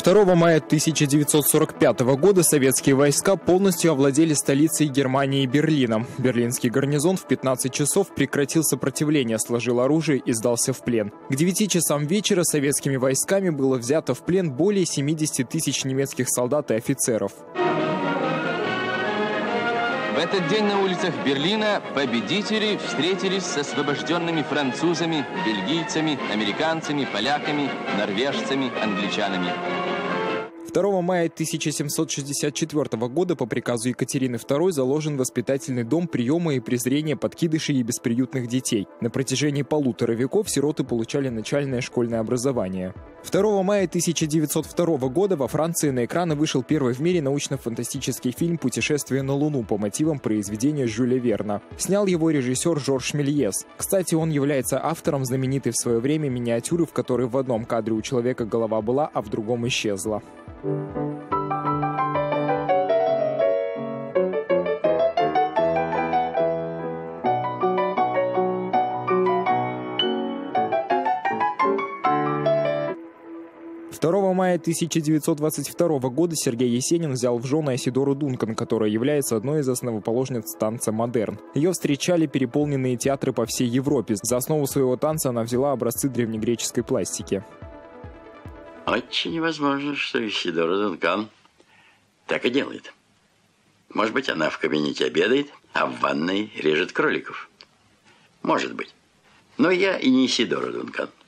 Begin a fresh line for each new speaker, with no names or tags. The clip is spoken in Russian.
2 мая 1945 года советские войска полностью овладели столицей Германии Берлином. Берлинский гарнизон в 15 часов прекратил сопротивление, сложил оружие и сдался в плен. К 9 часам вечера советскими войсками было взято в плен более 70 тысяч немецких солдат и офицеров.
В этот день на улицах Берлина победители встретились с освобожденными французами, бельгийцами, американцами, поляками, норвежцами, англичанами.
2 мая 1764 года по приказу Екатерины II заложен воспитательный дом приема и презрения подкидышей и бесприютных детей. На протяжении 1,5 веков сироты получали начальное школьное образование. 2 мая 1902 года во Франции на экраны вышел первый в мире научно-фантастический фильм «Путешествие на Луну» по мотивам произведения Жюля Верна. Снял его режиссер Жорж Мельес. Кстати, он является автором знаменитой в свое время миниатюры, в которой в одном кадре у человека голова была, а в другом исчезла. 2 мая 1922 года Сергей Есенин взял в жены Айседору Дункан, которая является одной из основоположниц танца модерн. Ее встречали переполненные театры по всей Европе. За основу своего танца она взяла образцы древнегреческой пластики.
Очень возможно, что Айседора Дункан так и делает. Может быть, она в кабинете обедает, а в ванной режет кроликов. Может быть. Но я и не Айседора Дункан.